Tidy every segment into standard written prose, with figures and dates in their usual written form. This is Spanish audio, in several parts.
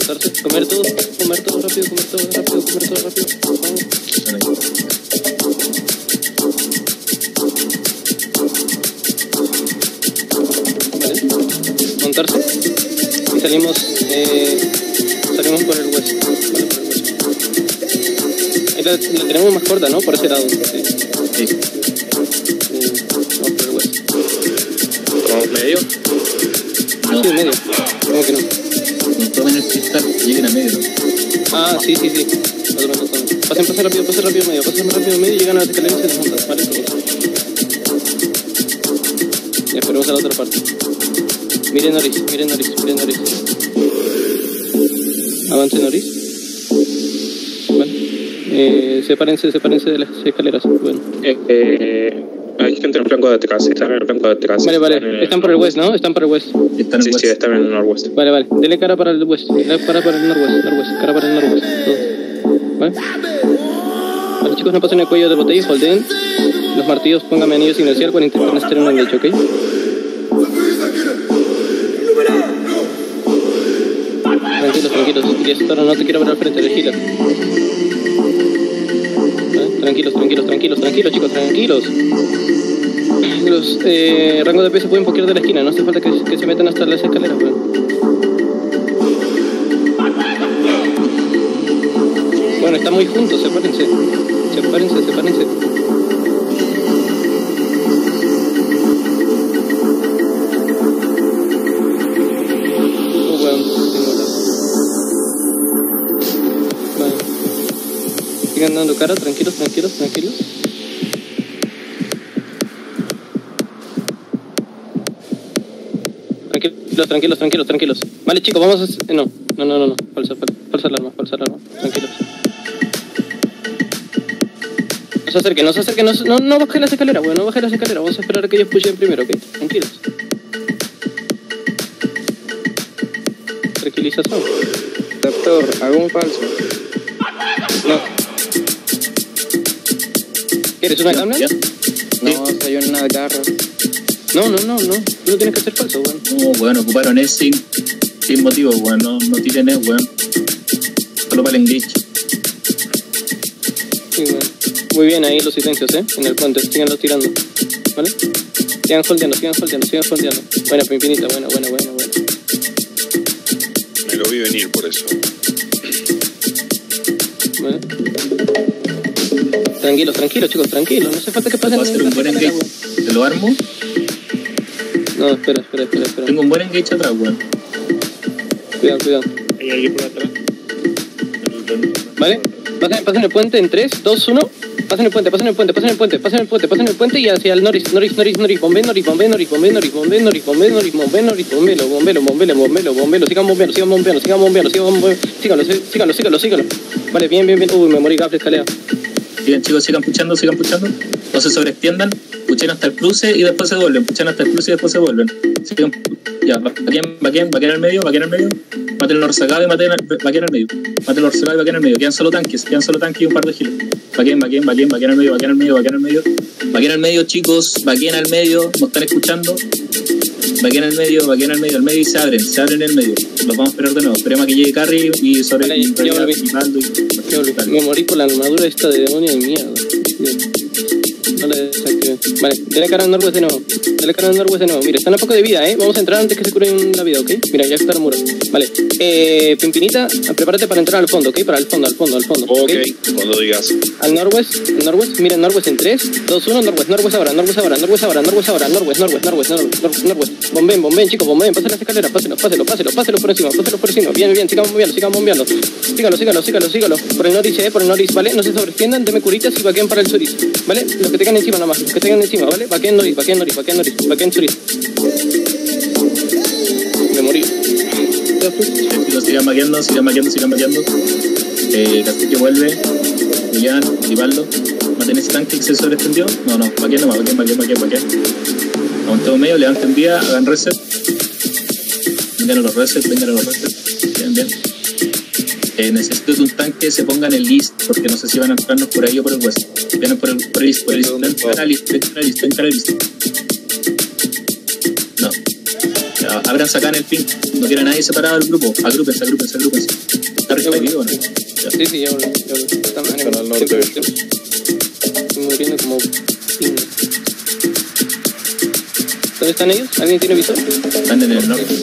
montarse, comer todo rápido, comer todo rápido. Vamos. Vale, montarse y salimos por el west. Vale, por el west. Ahí la tenemos más corta, ¿no? Por ese lado. Sí. Vamos por el west. ¿Vamos medio? No. Sí, medio. ¿Cómo que no? No tomen el cristal, lleguen a medio. Ah, sí. Pasen rápido medio y llegan a las escaleras y se desmontan, ¿vale? Todos. Y esperemos a la otra parte. Miren Noris. Avance Noris. Vale. Sepárense de las escaleras. Bueno. Hay gente en el flanco de atrás, están en el flanco de atrás. Vale. Están por el west, ¿no? Están por el west. Sí, están en el norwest. Vale. Dele cara para el west. Cara para el norwest. Cara para el norwest. Todos. ¿Vale? Vale, chicos, no pasen el cuello de botella, holdeen. Los martillos, pónganme anillos inercial para intentar estar en un engage, ¿ok? Tranquilos. Y esto no te quiero ver al frente de Gila. Tranquilos, chicos, tranquilos. Los rangos de peso pueden pokear de la esquina, no hace falta que se metan hasta las escaleras, Bueno, están muy juntos, sepárense. Vale. Sigan dando cara, tranquilos. Tranquilos. Vale, chicos, vamos a... No. Falsa alarma. Tranquilos. No se acerquen. No bajen las escaleras, no bajen las escaleras. Vamos a esperar a que ellos pushen primero, ¿ok? Tranquilos. Tranquilización. Doctor, hago un falso. No. ¿Eres una cámara? No, soy una garra. No. Tú no tienes que hacer falso, No, ocuparon E sin motivo, no tiren E, solo para el engage. Sí, muy bien ahí los silencios, en el puente, síganlos tirando, ¿vale? Sigan holdeando. Buena, Pimpinita, buena. Me lo vi venir por eso. Vale. Tranquilos, chicos, tranquilos, no hace falta que pasen. ¿Puedo hacer un buen engage? ¿Te lo armo? No, espera. Tengo un buen engage atrás, Cuidado. ¿Hay alguien por atrás? ¿Vale? Pasen el puente en 3, 2, 1. Pasen el puente y hacia el Noris. Bombelo. Sigan bombeando. Síganlo. Vale, bien. Uy, me morí, gafle, escalera. Bien, chicos, sigan puchando. No se sobreextiendan. Puchen hasta el cruce y después se vuelven. Sigan, ya, vaqueen al medio. Maten el Orsagado y vaqueen al medio. Quedan solo tanques y un par de giros. Vaqueen al medio, chicos. Vaqueen al medio. ¿No están escuchando? Vaqueen al medio y se abren en el medio. Los vamos a esperar de nuevo. Esperemos a que llegue Carry y sobre vale, me morí por la armadura esta de demonio y mierda. No la desactivé. Vale, dale cara al norwest de nuevo. Mira, están a poco de vida, Vamos a entrar antes que se curen la vida, ¿ok? Mira, ya está el muro. Vale. Pimpinita, prepárate para entrar al fondo, ¿ok? Para el fondo. Ok, cuando digas. Al norwest. Miren, norwest en 3, 2, 1, norwest ahora. Norwest. Bomben, chicos, pasen las escaleras, páselo por encima. Bien, sigan bombeando. Sígalo. Por el noris, ¿vale? No se sobreextiendan, denme curitas y vaqueen para el suris, ¿vale? Los que tengan encima nomás, ¿vale? Vaqueen noris. Vaqueen suris. Me morí. Sigan vaqueando. Castillo vuelve. Julián, Rivaldo. Maten ese tanque que se sobreextendió. No, vaqueen nomás, vaqueen. Aguantemos medio, levanten vía, hagan reset. Vengan a los reset. Bien. Necesito que un tanque se ponga en el list, porque no sé si van a entrarnos por ahí o por el west. Vienen por el list. Ven a list. No. Ya, Ábranse acá en el pin. No quiere nadie separado del grupo. Agrúpense. ¿Está respectivo o no? Sí, ya volví. Está mal. Para el norte. Estoy muriendo como pingo. ¿Dónde están ellos? ¿Alguien tiene visor? Están en el norte.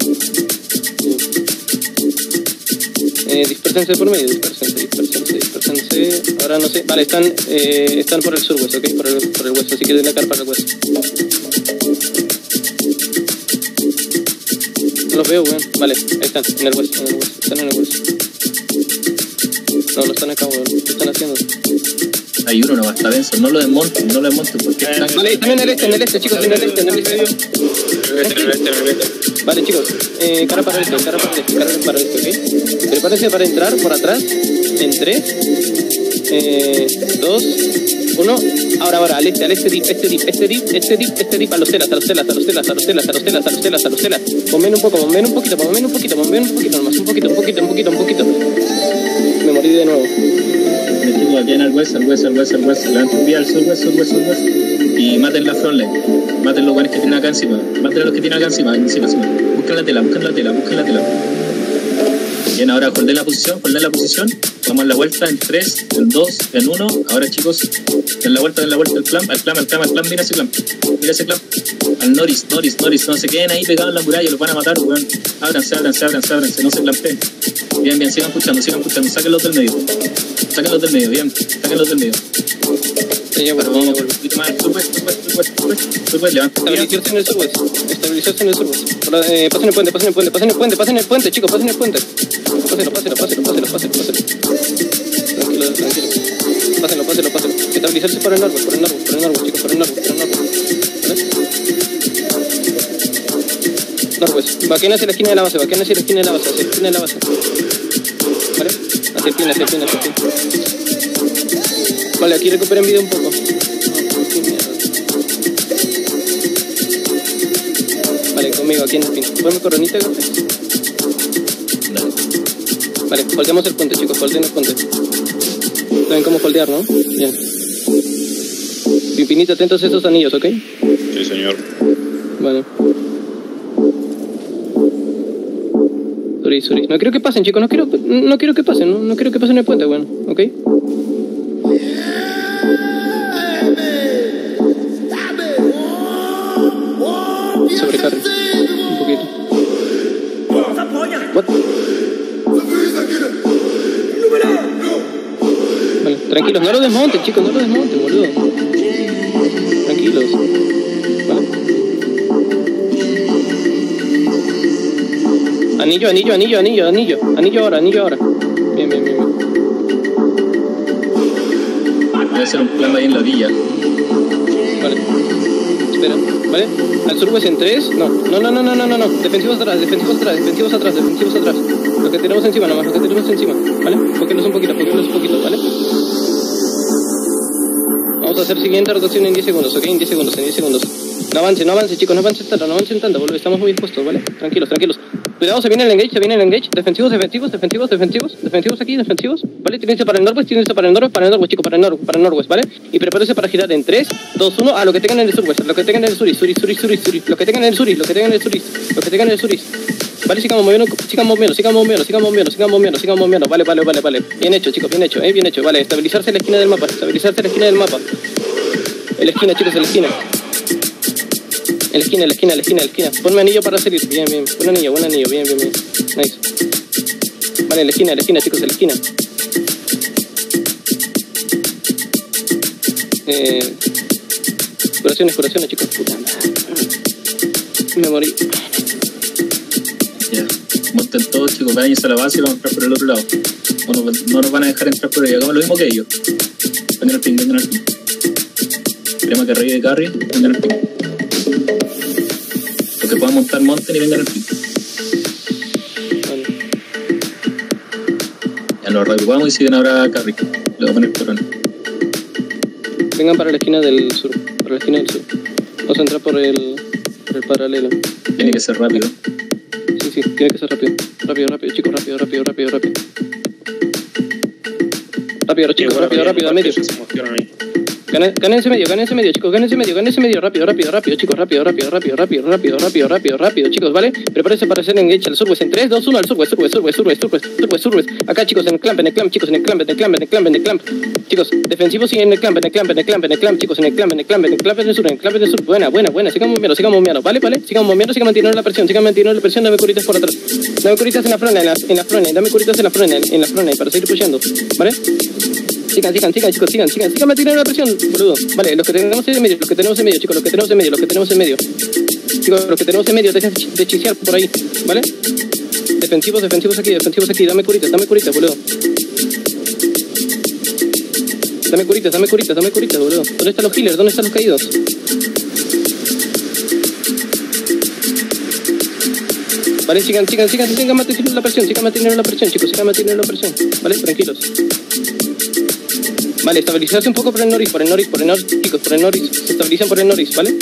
Dispersense por medio, dispersense. Ahora no sé. Vale, están por el surwest, ¿ok? Por el west, así que denle acá para el west. No los veo, weón. Vale, ahí están, en el west. Están en el west. No están acá, weón. ¿Qué están haciendo? Hay uno nomás, está denso. No lo desmonten porque están... Vale, están en el este, chicos, en el este. Vale, chicos, cara para el este, ¿ok? Prepárense para entrar por atrás, en 3, 2, 1, ahora, al este dip, a los telas, bomben un poquito, nomás, un poquito. Me morí de nuevo. Chicos, aquí en el west, levanten vía al surwest, y maten la frontline. Maten los guanes que tienen acá encima. Encima. Busquen la tela. Bien, ahora holden la posición. Vamos a la vuelta en 3, en 2, en 1. Ahora, chicos, den la vuelta al clamp. Mira ese clamp. Al Norris. No se queden ahí pegados en la muralla, los van a matar, weón. Ábranse, no se clampeen. Bien, sigan puchando. Sáquenlos del medio. Bien, sáquenlos del medio. Ya, Ahora bueno, vamos un poquito más al surwest, levanten vía. Estabilizarse en el surwest. Pasen el puente, chicos, pasen el puente. Páselo. Tranquilo. Páselo. Estabilizarse por el norwest, chicos, por el norwest. ¿Vale? Norwest. Vaqueen hacia la esquina de la base, ¿vale? Hacia el pin. Vale, aquí recuperen vida un poco. Vale, conmigo, aquí en el pin. Ponme coronita, gafe. Vale, holdeamos el puente, chicos, holden el puente. ¿Saben cómo holdear, no? Bien. Pipinita, atentos a esos anillos, ¿ok? Sí, señor. Vale. Sorry. No quiero que pasen, chicos, no quiero que pasen, no quiero que pasen el puente, bueno, ¿ok? Sobrecarga. Un poquito. What? Vale, tranquilos, no lo desmonten, chicos, boludo. Tranquilos. Vale. Anillo ahora. Bien. Voy a hacer un plan ahí en la villa. Vale. Espera, ¿vale? Al surwest en 3. No. Defensivos atrás. Lo que tenemos encima nomás, ¿vale? Póquenlos un poquito, ¿vale? Vamos a hacer siguiente rotación en 10 segundos, ¿ok? En 10 segundos. No avance, chicos, no avancen tanto, boludo. Estamos muy expuestos, ¿vale? Tranquilos. Cuidado, se viene el engage. Defensivos aquí, ¿vale? Tírense para el norwest, chicos, para el norwest, ¿vale? Y prepárense para girar en 3, 2, 1, a lo que tengan en el surwest, lo que tengan en el suris. Lo que tengan en el suris. Vale, sigan moviendo. Vale. Bien hecho, chicos, bien hecho. Vale, estabilizarse en la esquina del mapa. En la esquina, chicos, en la esquina. Ponme anillo para salir. Bien. Buen anillo. Bien. Nice. Vale, en la esquina, chicos, en la esquina. Curaciones, chicos. Puta madre. Me morí. Ya. Monten todos, chicos, váyanse a la base y vamos a entrar por el otro lado. No nos van a dejar entrar por ahí. Hagamos lo mismo que ellos. Vengan al ping. Crema que revive carry, vengan al ping. Los que puedan montar, monten y vengan al ping. Vale. Ya nos reagrupamos y siguen ahora a carry. Le voy a poner corona. Vengan para la esquina del sur. Vamos a entrar por el paralelo. Tiene que ser rápido. Sí, tiene que ser rápido. Rápido, chicos, rápido. Rápido, chicos, rápido, al medio. Gánense medio, chicos, gánense medio, rápido, chicos, rápido, chicos, ¿vale? Prepárense para hacer engage al surwest en 3, 2, 1, al surwest. Acá, chicos, en el clamp, chicos, en el clamp. Chicos, defensivos siguen en el clamp, chicos, en el clamp del sur. Buena. Sigan bombeando, ¿vale? Sigan bombeando, sigan manteniendo la presión, dame curitas por atrás. Dame curitas en la front, dame curitas en la front, para seguir pushando, ¿vale? Sigan, chicos, sigan manteniendo la presión, boludo. Vale, los que tenemos en medio, chicos, los que tenemos en medio. Chicos, los que tenemos en medio, dejen de chisear por ahí, ¿vale? Defensivos aquí, dame curitas, boludo. Dame curitas, boludo. ¿Dónde están los healers? ¿Dónde están los caídos? Vale, sigan manteniendo la presión, chicos, vale, tranquilos. Vale, estabilizarse un poco por el Norris, chicos, se estabilizan por el Norris, ¿vale?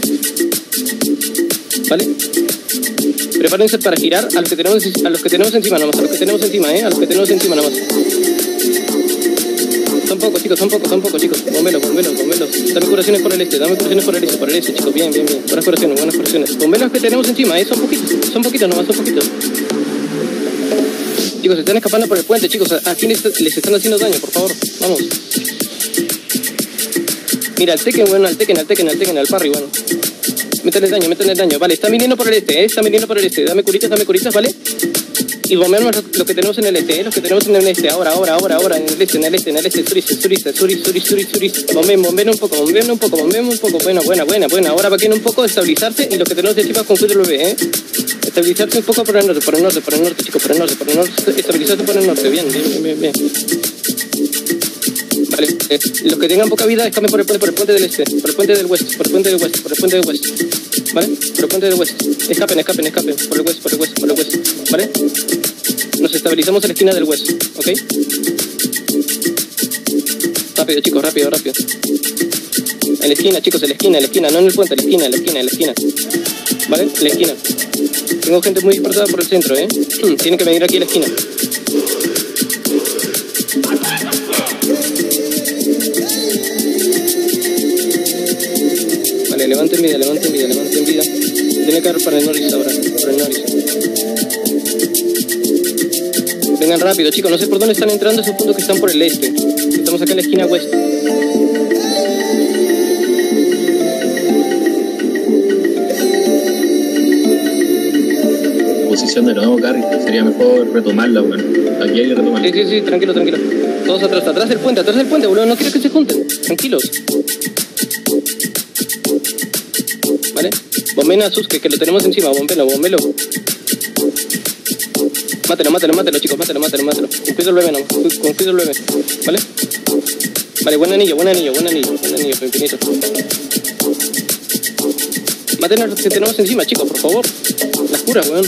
Vale. Prepárense para girar a los que tenemos encima nomás, nomás. Son pocos, chicos, bombelos. Dame curaciones por el este, chicos, bien. Buenas curaciones. Bombelos que tenemos encima, son poquitos nomás. Chicos, se están escapando por el puente, chicos, ¿a quiénes les están haciendo daño? Por favor, vamos. Mira, al Tekken, al Parry, bueno. Métanle daño, vale, están viniendo por el este, dame curitas, ¿vale? Y bombeamos lo que tenemos en el este, ahora, en el este, Suris. Bomben un poco, buena, ahora vaqueen un poco, estabilizarse, y lo que tenemos encima con cuidado B, estabilizarse un poco por el norte, chicos, por el norte, estabilizarse por el norte, bien. Vale, los que tengan poca vida, escapen por el puente del este, por el puente del west, ¿vale? Por el puente del west, escapen, por el west, ¿vale? Nos estabilizamos en la esquina del west, ¿ok? Rápido, chicos, rápido. En la esquina, chicos, en la esquina, no en el puente, en la esquina. ¿Vale? En la esquina. Tengo gente muy dispersada por el centro, Tienen que venir aquí a la esquina. Vale, levanten vida. Tienen que dar para el Norris ahora, Vengan rápido, chicos, no sé por dónde están entrando esos puntos que están por el este. Estamos acá en la esquina west. Posición de nuevo, Carry. Sería mejor retomarla, bueno. Aquí hay que retomarla. Sí, tranquilo. Todos atrás del puente, boludo. No quiero que se junten. Tranquilos. ¿Vale? Bomben a Suske, que lo tenemos encima. Bombelo. Mátelo, chicos, mátelo. Con cuidado el bebé nomás. ¿Vale? Vale, buen anillo, infinito. Maten a los que tenemos encima, chicos, por favor. Las curas, weón.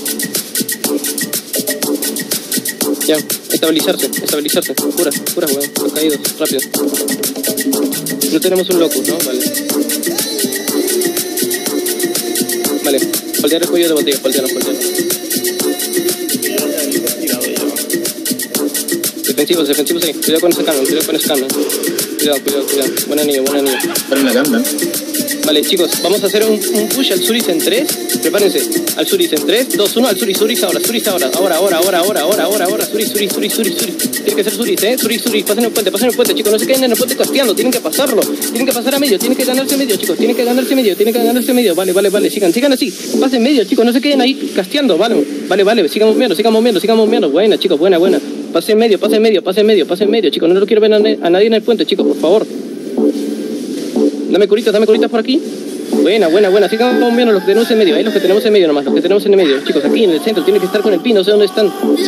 Ya, estabilizarse. Curas, weón. Los caídos, rápido. No tenemos un loco, ¿no? Vale, holdear el cuello de botella, holdearlo. Defensivos ahí, cuidado con ese canon, Cuidado. Buen anillo. Para la gamba. Vale, chicos, vamos a hacer un push al Suris en 3. Prepárense, al Suris en 3, 2, 1, al Suris ahora. Suris. Tiene que ser Suris, pasen el puente, chicos, no se queden en el puente casteando, tienen que pasarlo. Tienen que pasar a medio, tienen que ganarse medio, chicos, Vale, sigan así, pasen medio, chicos, no se queden ahí casteando, vale, sigan moviendo. Buena, chicos, buena. Pasen medio, chicos, no lo quiero ver a nadie en el puente, chicos, por favor. Dame curitas por aquí. Buena. Sigan bombeando los que tenemos en medio. Ahí los que tenemos en medio nomás. Chicos, aquí en el centro. Tienen que estar con el pin. No sé dónde están.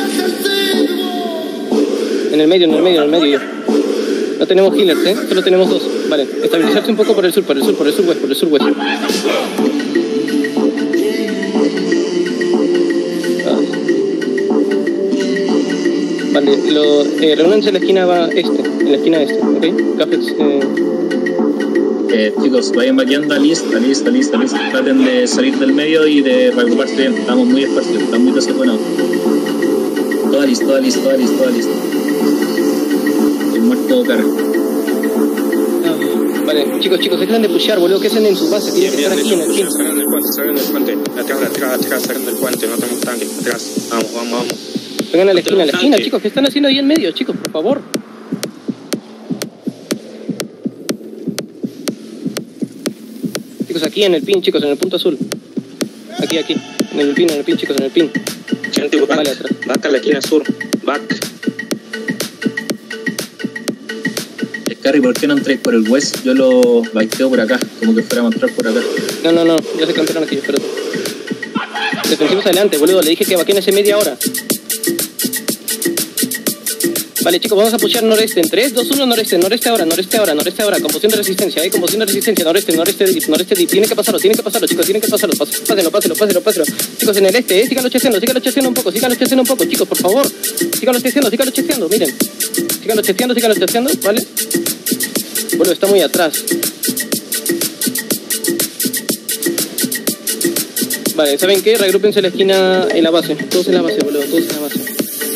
En el medio. No tenemos healers, Solo tenemos 2. Vale. Estabilizarse un poco por el sur west. Vale. Reúnanse en la esquina este. ¿Ok? Cafés, chicos, vayan vaqueando a lista. Traten de salir del medio y de reagruparse bien. Estamos muy esparcidos, estamos muy desordenados. Toda lista. El muerto carga. Vale, chicos, dejen de pushear, boludo, que hacen en su base, tienen que estar aquí en el pin. Salgan del puente, atrás, salgan del puente, no tenemos tanque, atrás, vamos. Vengan a la esquina, tanque. chicos, ¿qué están haciendo ahí en medio, chicos, por favor? Chicos, aquí en el pin, chicos, en el punto azul. Aquí, en el pin, chicos, en el pin. Gente, back, Vale, atrás. back a la esquina sur, back. Carry, ¿por qué no entráis por el west? Yo lo baiteo por acá, como que fuéramos a entrar por acá. No, ya se campearon aquí, espérate. Defensivos adelante, boludo, le dije que vaqueen ese media hora. Vale, chicos, vamos a pushear noreste en 3, 2, 1, noreste ahora, composición de resistencia, noreste deep, tienen que pasarlo, chicos, pásenlo. Chicos, en el este, síganlo cheseando un poco, chicos, por favor, síganlo cheseando, miren, síganlo cheseando, ¿vale? Bueno, está muy atrás. Vale, ¿saben qué? Regrúpense en la esquina, en la base, todos en la base, boludo, todos en la base.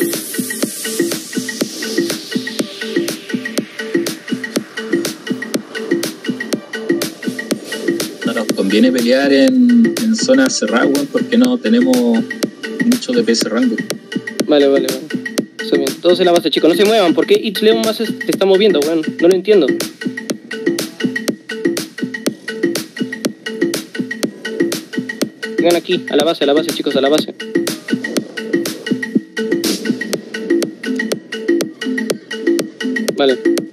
Conviene pelear en zonas cerradas, weón, porque no tenemos mucho DPS rango. Vale. Está bien. Todos en la base, chicos. No se muevan. ¿Por qué It's Leon más se está moviendo, weón? No lo entiendo. Vengan aquí, a la base, chicos, a la base. Vale.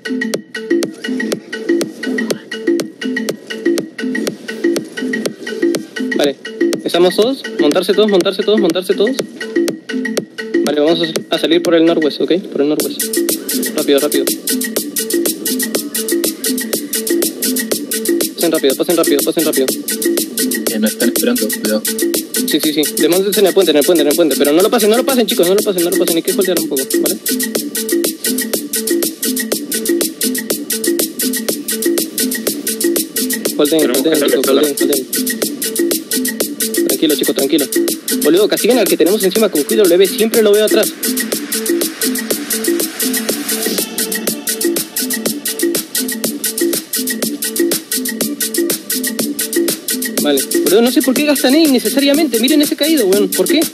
Vale, ¿estamos todos? Montarse todos. Vale, vamos a salir por el northwest, ¿ok? Por el northwest. Rápido. Pasen rápido. Nos están esperando, cuidado. Sí. Desmontense en el puente. Pero no lo pasen, chicos, no lo pasen. Hay que holdear un poco, ¿vale? Holden. Tranquilo. Boludo, castiguen al que tenemos encima con cuidado, leve, siempre lo veo atrás. Vale, boludo, no sé por qué gastan E innecesariamente, miren ese caído, weón, ¿por qué?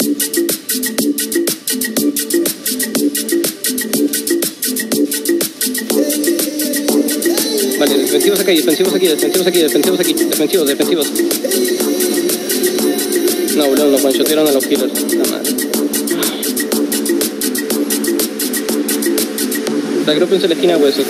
Vale, defensivos aquí. No, boludo, nos one-shotearon a los killers. La madre. Regrúpense en la esquina west, ¿ok?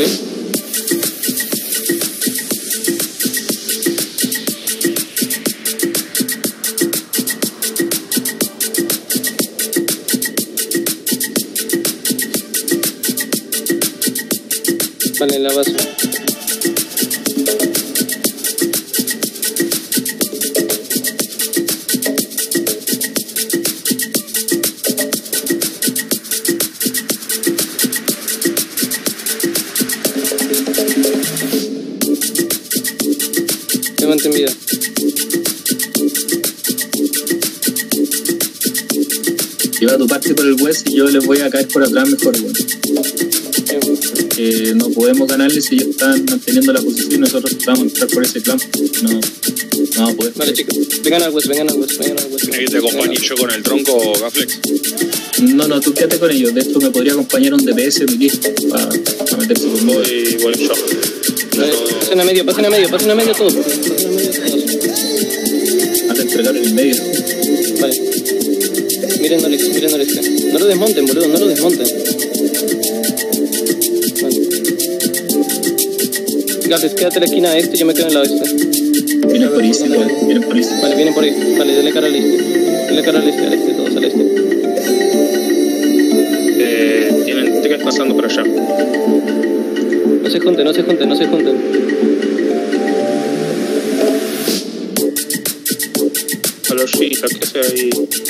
Vale, en la base. Levanten vida. Lleva tu parte por el west y yo les voy a caer por atrás mejor, weón. No podemos ganarles si ellos están manteniendo la posición y nosotros vamos a entrar por ese clan. No vamos a poder. Vale, chicos, vengan al west. ¿Tiene que te acompañe yo con el tronco, Gaflex? No, tú quédate con ellos. De hecho, me podría acompañar un DPS militar para meterse conmigo. Voy yo. Vale, pasen a medio todos. Haz de entregar en el medio. Vale. Miren noreste. No lo desmonten, boludo, Vale. Gafes, quédate en la esquina este, yo me quedo en la oeste. Vienen por east. Vale, vienen por ahí. Vale, denle cara al este. Al este, todos al este. Tienen tickets pasando por allá. No se junten. A los chicos, que sea ahí.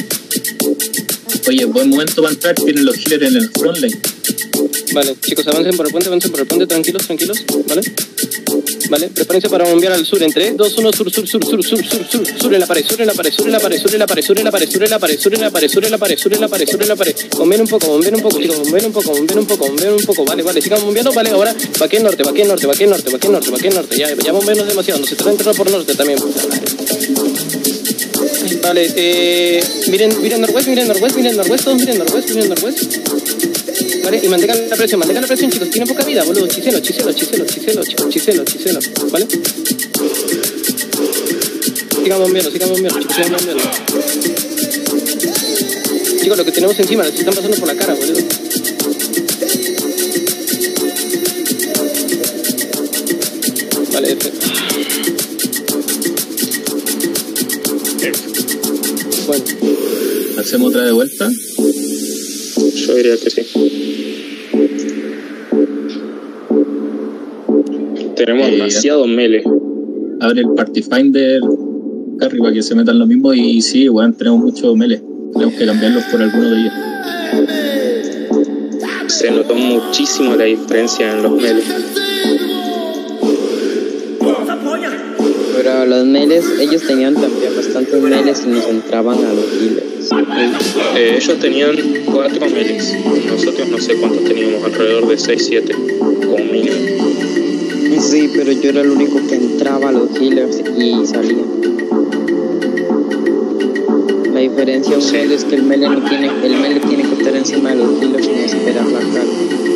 Oye, buen momento para entrar, tienen los healers en el frontline. Vale, chicos, avancen por el puente, tranquilos, ¿vale? ¿vale? Prepárense para bombear al sur. En 3, 2, 1, sur, sur, sur, sur, sur, sur, sur, sur en la pared, sur en la pared, sur en la pared, sur en la pared, sur en la pared, sur en la pared, sur en la pared, sur en la pared, sur en la pared, sur en la pared. Bombeen un poco, chicos, bombeen un poco, vale, sigan bombeando, vale, ahora, vaquén norte, ya bombeenos demasiado, nos están entrando por norte también. Vale, miren norwest, todos miren norwest. Vale, y mantengan la presión, chicos, tienen poca vida, boludo, chiselo, ¿vale? Sigan bombeando, chicos, Chicos, lo que tenemos encima, nos están pasando por la cara, boludo. Vale, F. Bueno. ¿Hacemos otra de vuelta? Yo diría que sí. Tenemos demasiado melee. Abre el Party Finder, Carry, para que se metan lo mismo. Y sí, bueno, tenemos mucho melee. Tenemos que cambiarlos por alguno de ellos. Se notó muchísimo la diferencia en los melee. Pero los meles, ellos tenían también bastantes meles y nos entraban a los healers. Ellos tenían 4 melees. Nosotros no sé cuántos teníamos, alrededor de 6-7 como mínimo. Sí, pero yo era el único que entraba a los healers y salía. La diferencia un mele es que el mele tiene que estar encima de los healers sin esperar la carga.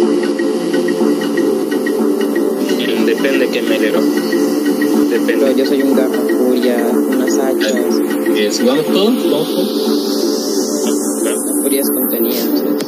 Depende qué mele, ¿no? Depende. Pero yo soy un garra furia, unas hachas. Si vamos todos, Las furias contenidas.